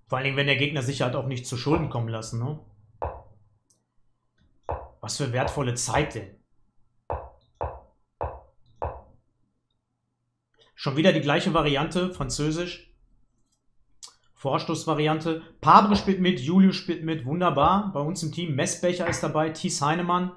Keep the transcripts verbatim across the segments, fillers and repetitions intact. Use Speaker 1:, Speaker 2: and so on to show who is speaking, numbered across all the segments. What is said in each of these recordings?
Speaker 1: Vor allen Dingen, wenn der Gegner sich halt auch nicht zu Schulden kommen lassen, ne? Was für wertvolle Zeit denn? Schon wieder die gleiche Variante, Französisch. Vorstoßvariante. Pabre spielt mit, Julius spielt mit, wunderbar. Bei uns im Team Messbecher ist dabei, Thies Heinemann.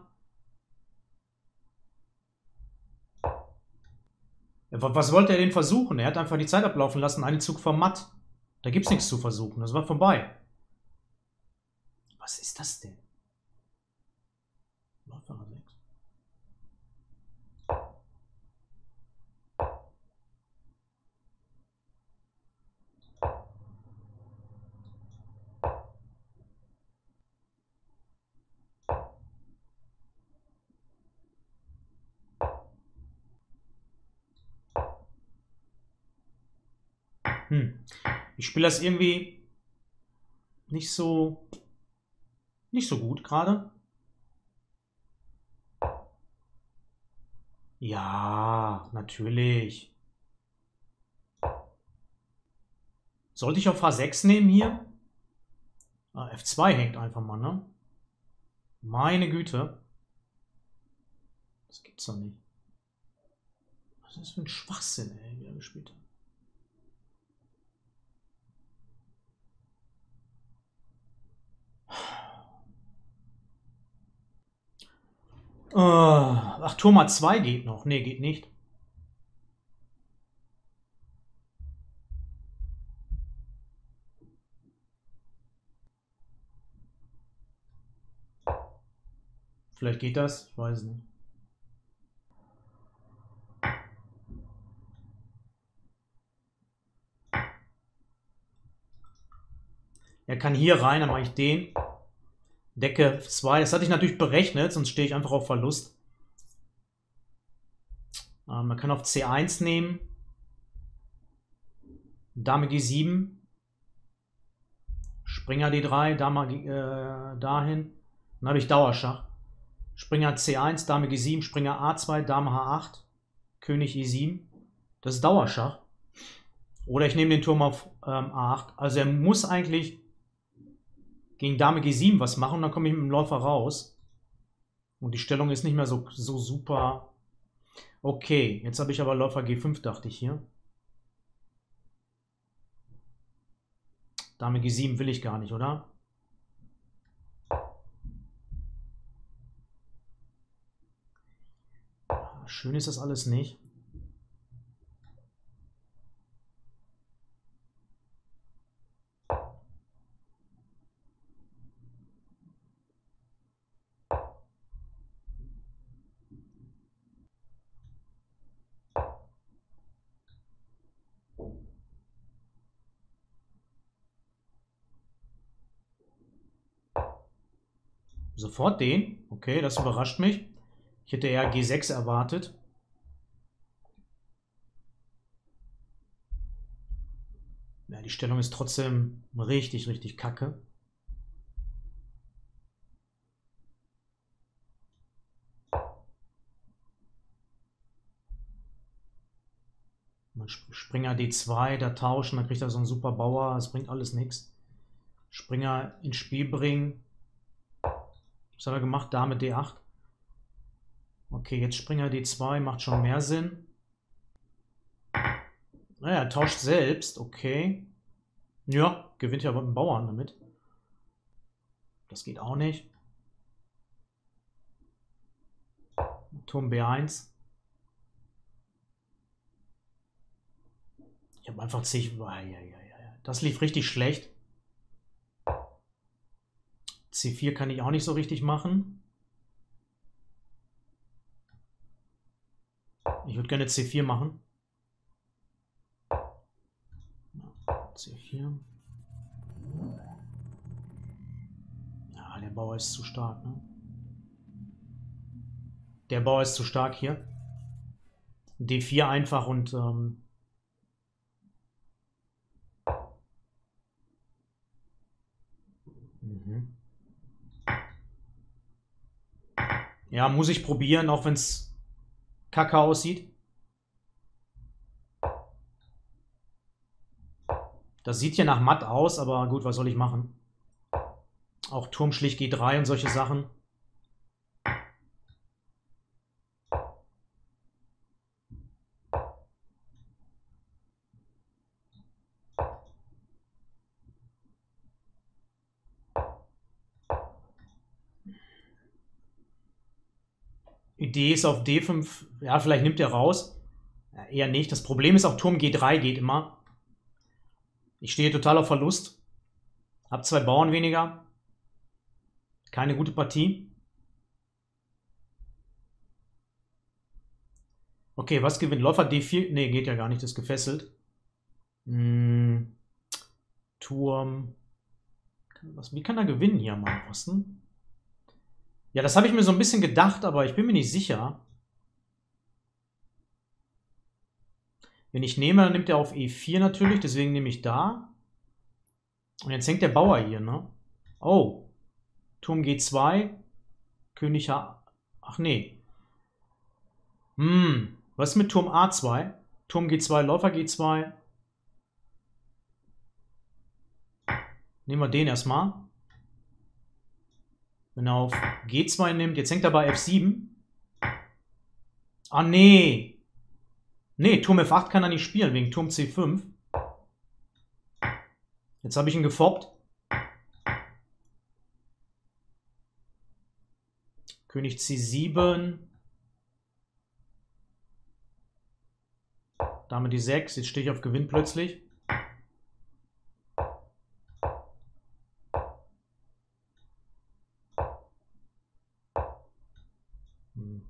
Speaker 1: Was wollte er denn versuchen? Er hat einfach die Zeit ablaufen lassen, einen Zug vom Matt. Da gibt's nichts zu versuchen, das war vorbei. Was ist das denn? Läufer sechs. Hm. Ich spiele das irgendwie nicht so nicht so gut gerade. Ja, natürlich. Sollte ich auf H sechs nehmen hier? Ah, F zwei hängt einfach mal, ne? Meine Güte. Das gibt's doch nicht. Was ist das für ein Schwachsinn, ey, wie er gespielt hat. Ach, Turm A zwei geht noch. Ne, geht nicht. Vielleicht geht das, ich weiß nicht. Er kann hier rein, dann mache ich den. Decke zwei. Das hatte ich natürlich berechnet, sonst stehe ich einfach auf Verlust. Ähm, man kann auf C eins nehmen. Dame G sieben. Springer D drei, Dame äh, dahin. Dann habe ich Dauerschach. Springer C eins, Dame G sieben, Springer A zwei, Dame H acht, König E sieben. Das ist Dauerschach. Oder ich nehme den Turm auf ähm, A acht. Also er muss eigentlich gegen Dame G sieben was machen und dann komme ich mit dem Läufer raus. Und die Stellung ist nicht mehr so, so super. Okay, jetzt habe ich aber Läufer G fünf, dachte ich hier. Dame G sieben will ich gar nicht, oder? Schön ist das alles nicht. Sofort den. Okay, das überrascht mich. Ich hätte eher G sechs erwartet. Ja, die Stellung ist trotzdem richtig, richtig kacke. Springer D zwei, da tauschen, dann kriegt er so einen super Bauer. Das bringt alles nichts. Springer ins Spiel bringen. Was hat er gemacht? Dame D acht. Okay, jetzt Springer D zwei macht schon mehr Sinn. Naja, er tauscht selbst. Okay. Ja, gewinnt ja mit dem Bauern damit. Das geht auch nicht. Turm B eins. Ich habe einfach zig. Das lief richtig schlecht. C vier kann ich auch nicht so richtig machen. Ich würde gerne C vier machen. C vier. Ja, der Bauer ist zu stark, ne? Der Bauer ist zu stark hier. D vier einfach und ähm, mhm. Ja, muss ich probieren, auch wenn es kacke aussieht. Das sieht ja nach matt aus, aber gut, was soll ich machen? Auch Turm schlicht G drei und solche Sachen. Idee ist auf D fünf, ja, vielleicht nimmt er raus. Ja, eher nicht. Das Problem ist auch, Turm G drei geht immer. Ich stehe total auf Verlust. Hab zwei Bauern weniger. Keine gute Partie. Okay, was gewinnt? Läufer D vier. Ne, geht ja gar nicht, das ist gefesselt. Hm. Turm. Was, wie kann er gewinnen hier am Posten? Ja, das habe ich mir so ein bisschen gedacht, aber ich bin mir nicht sicher. Wenn ich nehme, dann nimmt er auf E vier natürlich, deswegen nehme ich da. Und jetzt hängt der Bauer hier, ne? Oh. Turm G zwei. König H... Ach nee. Hm. Was ist mit Turm A zwei? Turm G zwei, Läufer G zwei. Nehmen wir den erstmal. Wenn er auf G zwei nimmt, jetzt hängt er bei F sieben. Ah, nee. Nee, Turm F acht kann er nicht spielen, wegen Turm C fünf. Jetzt habe ich ihn gefoppt. König C sieben. Dame die sechs. Jetzt stehe ich auf Gewinn plötzlich. Hm.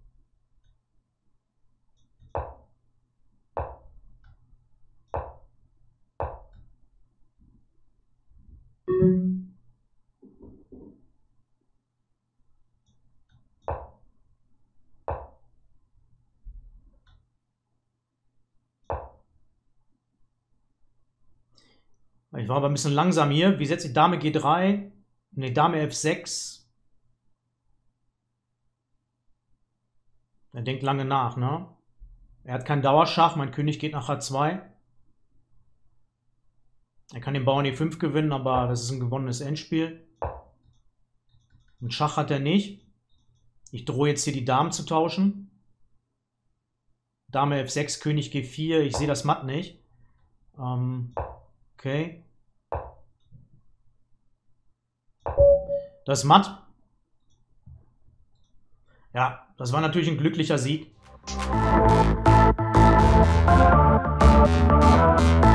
Speaker 1: Ich war aber ein bisschen langsam hier. Wie setze ich Dame G drei? Ne, Dame F sechs. Er denkt lange nach, ne? Er hat keinen Dauerschach. Mein König geht nach H zwei. Er kann den Bauern E fünf gewinnen, aber das ist ein gewonnenes Endspiel. Und Schach hat er nicht. Ich drohe jetzt hier die Damen zu tauschen. Dame F sechs, König G vier. Ich sehe das matt nicht. Ähm, okay. Das ist matt. Ja, das war natürlich ein glücklicher Sieg.